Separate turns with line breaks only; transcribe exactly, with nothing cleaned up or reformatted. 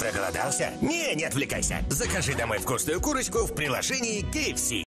Проголодался? Не, не отвлекайся. Закажи домой вкусную курочку в приложении кей эф си.